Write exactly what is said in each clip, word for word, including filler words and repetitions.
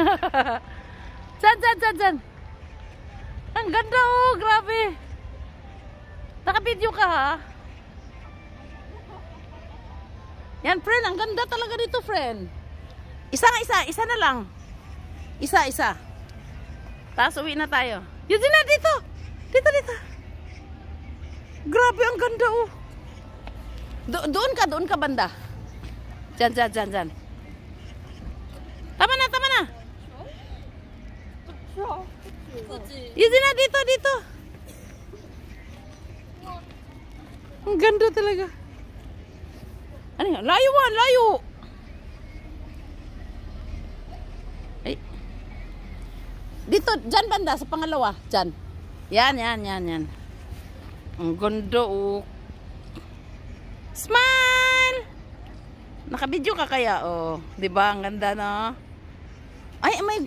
Dyan, dyan, dyan, dyan. Ang ganda oh, grabe. Naka-video ka ha? Yan, friend, ang ganda talaga dito, friend. Isa nga, isa, isa na lang. Isa, isa. Tapos uwi na tayo. Yun din na, dito. Dito, dito. Grabe, ang ganda oh. Do doon ka, doon ka banda. Dyan, dyan, dyan, dyan. Tama na, tama na. Yun din na, dito, dito. Ang ganda talaga. Ano yun? Layo ah, layo. Ay. Dito, dyan banda, sa pangalawa. Dyan. Yan, yan, yan, yan. Ang ganda oh. Smile! Nakabidyo ka kaya? Oh, di ba? Ang ganda no? Ay, may...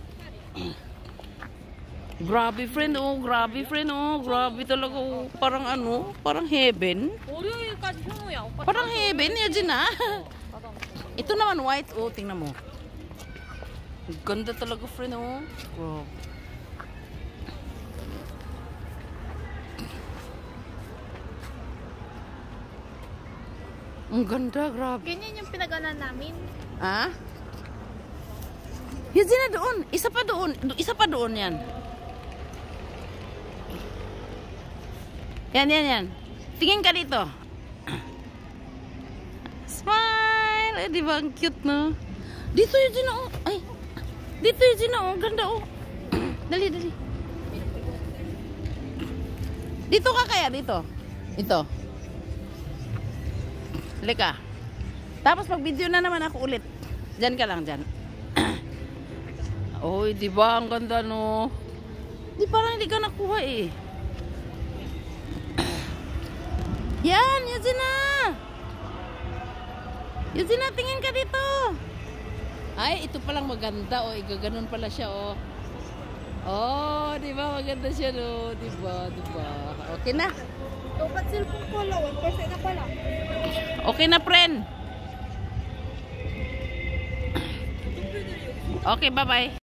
Grabe friend oh, grabe friend oh. Grabe talaga oh. Parang ano, parang heaven. Parang heaven, yun na. Ito naman white oh, tingnan mo. Ganda talaga friend oh. Grabe. Ang ganda, grabe. Ganyan yung pinagalan namin. Ah? Yan na doon. Isa pa doon. Isa pa doon yan. Yan, yan, yan. Tingin ka dito. Smile! Eh, di ba? Ang cute, no? Dito yun din, oh. Ay. Dito yun din, oh. Ganda, oh. Dali, dali. Dito ka kaya, dito. Ito. Lika. Tapos pag video na naman ako ulit. Diyan ka lang, diyan. Oy, di ba? Ang ganda, no? Di parang hindi ka nakuha, eh. Yan, Yuzina! Yuzina, tingin ka dito. Ay, ito palang maganda, oh. Igaganon pala siya, oh. Oh, di ba? Maganda siya, no? Di ba? Di ba? Okay na. Dapat cellphone ko lang. one percent na pala. Okay na, friend. Okay, bye-bye.